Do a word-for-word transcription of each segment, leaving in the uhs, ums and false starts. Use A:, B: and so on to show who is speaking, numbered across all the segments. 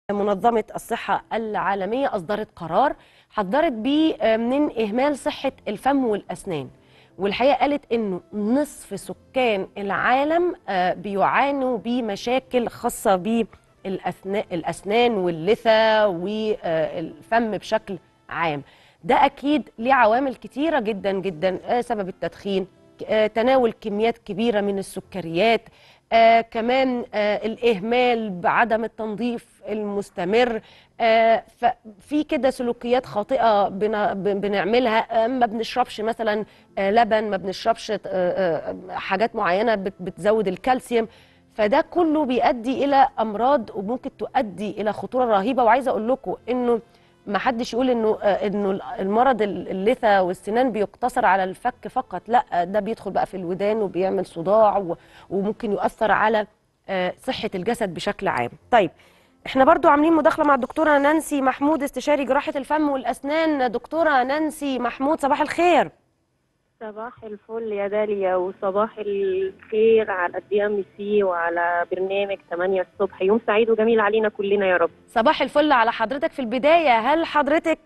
A: منظمة الصحة العالمية أصدرت قرار حذرت بيه من إهمال صحة الفم والأسنان، والحقيقة قالت إنه نصف سكان العالم بيعانوا بمشاكل خاصة بالأسنان واللثة والفم بشكل عام. ده أكيد ليه عوامل كتيرة جدا جدا، سبب التدخين، تناول كميات كبيرة من السكريات، آه كمان آه الإهمال بعدم التنظيف المستمر، آه ففي كده سلوكيات خاطئة بنعملها، آه ما بنشربش مثلا آه لبن، ما بنشربش آه آه حاجات معينة بتزود الكالسيوم، فده كله بيؤدي إلى أمراض وممكن تؤدي إلى خطورة رهيبة. وعايزة أقول لكم إنه ما حدش يقول انه انه المرض اللثه والسنان بيقتصر على الفك فقط، لا، ده بيدخل بقى في الودان وبيعمل صداع وممكن يؤثر على صحه الجسد بشكل عام. طيب، احنا برضو عاملين مداخله مع الدكتوره نانسي محمود، استشاري جراحه الفم والاسنان. دكتوره نانسي محمود، صباح الخير.
B: صباح الفل يا داليا، وصباح الخير على الدي ام سي وعلى برنامج ثمانية الصبح. يوم سعيد وجميل علينا كلنا يا رب.
A: صباح الفل على حضرتك. في البداية، هل حضرتك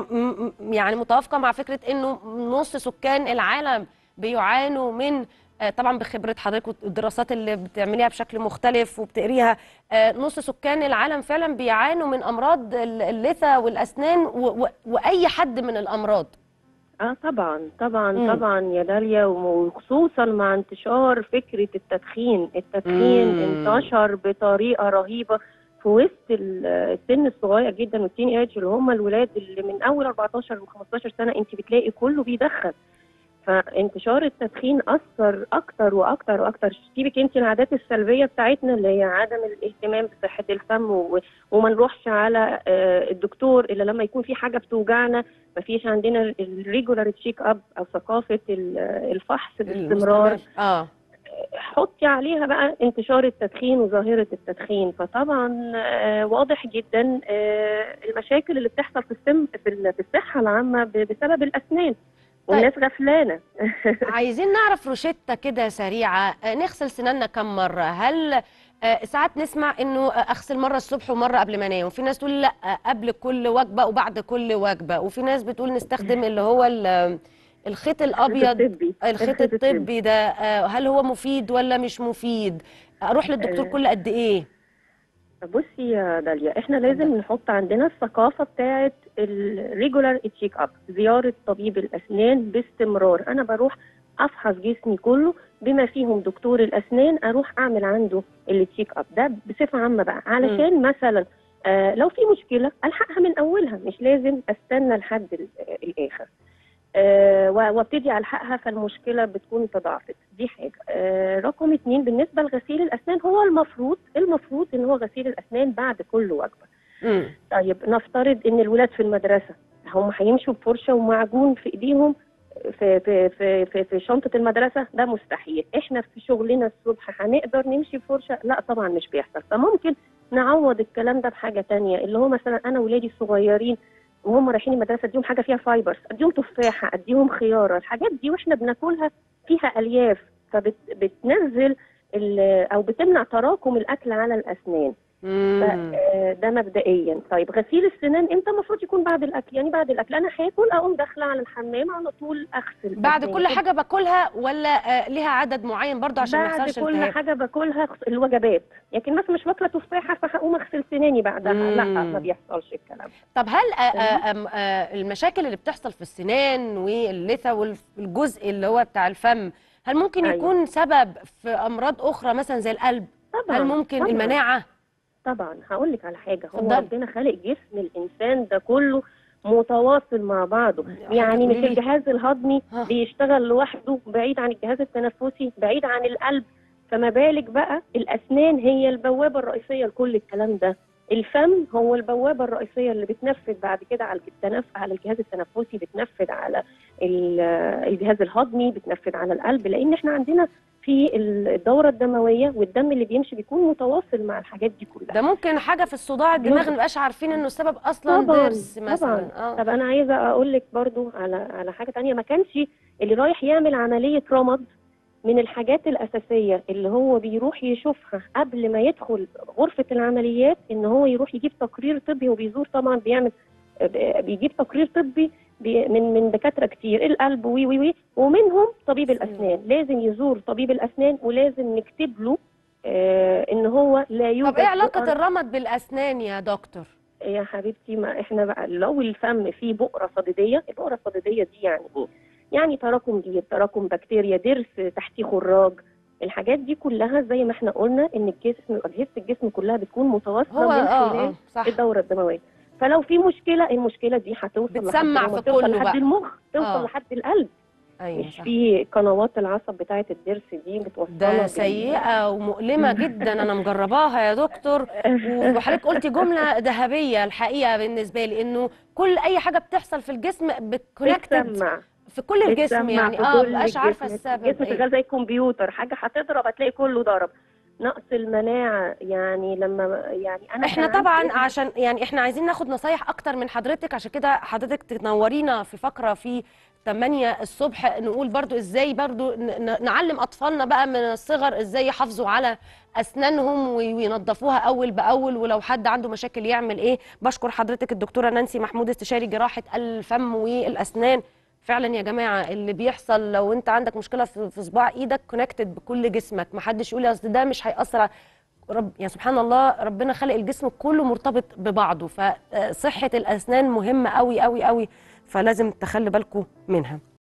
A: يعني متوافقة مع فكرة انه نص سكان العالم بيعانوا من، طبعا بخبرة حضرتك والدراسات اللي بتعمليها بشكل مختلف وبتقريها، نص سكان العالم فعلا بيعانوا من امراض اللثة والاسنان واي حد من الامراض؟
B: اه طبعا طبعا مم. طبعا يا داليا، وخصوصا مع انتشار فكرة التدخين. التدخين مم. انتشر بطريقة رهيبة في وسط السن الصغير جدا والتين ايج، اللي هم الولاد اللي من اول أربعتاشر و خمستاشر سنة انت بتلاقي كله بيدخن. فانتشار التدخين اثر اكتر واكتر واكتر. سيبك انت العادات السلبيه بتاعتنا اللي هي عدم الاهتمام بصحه الفم، وما نروحش على الدكتور الا لما يكون في حاجه بتوجعنا. ما فيش عندنا الريجولار تشيك اب او ثقافه الفحص باستمرار. اه حطي عليها بقى انتشار التدخين وظاهره التدخين. فطبعا واضح جدا المشاكل اللي بتحصل في السم في الصحه العامه بسبب الاسنان. والناس طيب. غفلانه.
A: عايزين نعرف روشتة كده سريعه، نغسل سناننا كم مره؟ هل ساعات نسمع انه اغسل مره الصبح ومره قبل ما انام، وفي ناس تقول لا قبل كل وجبه وبعد كل وجبه، وفي ناس بتقول نستخدم اللي هو الخيط الابيض،
B: الطبي.
A: الخيط الطبي ده، هل هو مفيد ولا مش مفيد؟ اروح للدكتور كل قد ايه؟
B: بصي يا داليا، احنا لازم نحط عندنا الثقافه بتاعه الريجولار تشيك اب، زياره طبيب الاسنان باستمرار. انا بروح افحص جسمي كله بما فيهم دكتور الاسنان، اروح اعمل عنده التشيك اب ده بصفه عامه بقى، علشان م. مثلا آه لو في مشكله الحقها من اولها، مش لازم استنى لحد الاخر أه وابتدي الحقها فالمشكله بتكون تضاعفت. دي حاجه. أه رقم اتنين، بالنسبه لغسيل الاسنان، هو المفروض المفروض ان هو غسيل الاسنان بعد كل وجبه. مم. طيب نفترض ان الولاد في المدرسه هم هيمشوا بفرشه ومعجون في ايديهم في في في في, في شنطه المدرسه، ده مستحيل. احنا في شغلنا الصبح هنقدر نمشي بفرشه؟ لا طبعا مش بيحصل. فممكن نعوض الكلام ده بحاجه ثانيه، اللي هو مثلا انا ولادي الصغيرين وهم رايحين المدرسه اديهم حاجه فيها فايبرز، اديهم تفاحه، اديهم خياره. الحاجات دي واحنا بناكلها فيها الياف، فبتنزل او بتمنع تراكم الاكل على الاسنان. ده مبدئيا. طيب غسيل السنان امتى؟ المفروض يكون بعد الاكل. يعني بعد الاكل انا هاكل اقوم داخله على الحمام على طول اغسل
A: بعد كل حاجه باكلها، ولا ليها عدد معين برضو عشان ما يحصلش
B: التهاب؟ بعد
A: التهاب.
B: كل حاجه باكلها الوجبات. لكن مثلا مش واكله تفاحه فهقوم اغسل سناني بعدها. مم. لا، ما بيحصلش الكلام.
A: طب هل آآ آآ المشاكل اللي بتحصل في السنان واللثه والجزء اللي هو بتاع الفم، هل ممكن يكون أيوة. سبب في امراض اخرى مثلا زي القلب؟
B: طبعا.
A: هل ممكن
B: طبعا.
A: المناعه؟
B: طبعا هقول لك على حاجه. هو ربنا خالق جسم الانسان ده كله متواصل مع بعضه. يعني مش الجهاز الهضمي ها. بيشتغل لوحده بعيد عن الجهاز التنفسي، بعيد عن القلب، فما بالك بقى الاسنان هي البوابه الرئيسيه لكل الكلام ده. الفم هو البوابه الرئيسيه اللي بتنفذ بعد كده على التنف على الجهاز التنفسي، بتنفذ على الجهاز الهضمي، بتنفذ على القلب، لان احنا عندنا في الدوره الدمويه والدم اللي بيمشي بيكون متواصل مع الحاجات دي كلها.
A: ده ممكن حاجه في الصداع الدماغ ما نبقاش عارفين انه السبب اصلا
B: طبعًا
A: ضرس مثلا.
B: طبعا. طب انا عايزه اقول لك برضو على على حاجه ثانيه. ما كانش اللي رايح يعمل عمليه رمد من الحاجات الأساسية اللي هو بيروح يشوفها قبل ما يدخل غرفة العمليات إن هو يروح يجيب تقرير طبي، وبيزور طبعا بيعمل بيجيب تقرير طبي من من دكاترة كتير، القلب وي وي وي ومنهم طبيب الأسنان. لازم يزور طبيب الأسنان، ولازم نكتب له آه إن هو لا يوجد.
A: طب إيه علاقة الرمد بالأسنان يا دكتور؟
B: يا حبيبتي، ما إحنا بقى لو الفم فيه بؤرة صديدية، البؤرة الصديدية دي يعني إيه؟ يعني تراكم جير، تراكم بكتيريا، ضرس تحتيه خراج، الحاجات دي كلها زي ما احنا قلنا ان الجسم اجهزه الجسم كلها بتكون متواصله من خلال آه الدوره الدمويه. فلو في مشكله، المشكله دي هتوصل
A: بتسمع في
B: توصل
A: كله
B: لحد
A: بقى.
B: المخ، توصل
A: آه.
B: لحد القلب.
A: أيوة
B: مش
A: صح.
B: في قنوات العصب بتاعه الضرس دي بتوصلها.
A: ده سيئه ومؤلمه جدا، انا مجرباها يا دكتور. وحضرتك قلتي جمله ذهبيه الحقيقه بالنسبه لي، انه كل اي حاجه بتحصل في الجسم بتكونكتد في كل الجسم، يعني اه مبقاش عارفه السبب.
B: الجسم شغال زي الكمبيوتر، حاجه هتضرب هتلاقي كله ضرب. نقص المناعه، يعني لما يعني انا
A: احنا طبعا عشان يعني احنا عايزين ناخد نصايح اكتر من حضرتك، عشان كده حضرتك تنورينا في فقره في ثمانية الصبح نقول برضو ازاي برضو نعلم اطفالنا بقى من الصغر ازاي يحافظوا على اسنانهم وينظفوها اول باول، ولو حد عنده مشاكل يعمل ايه. بشكر حضرتك الدكتوره نانسي محمود، استشاري جراحه الفم والاسنان. فعلا يا جماعه اللي بيحصل لو انت عندك مشكله في صباع ايدك كونكتد بكل جسمك، محدش يقول اصل ده مش هيأثر. رب يعني سبحان الله، ربنا خلق الجسم كله مرتبط ببعضه، فصحه الاسنان مهمه قوي قوي قوي، فلازم تخلي بالكم منها.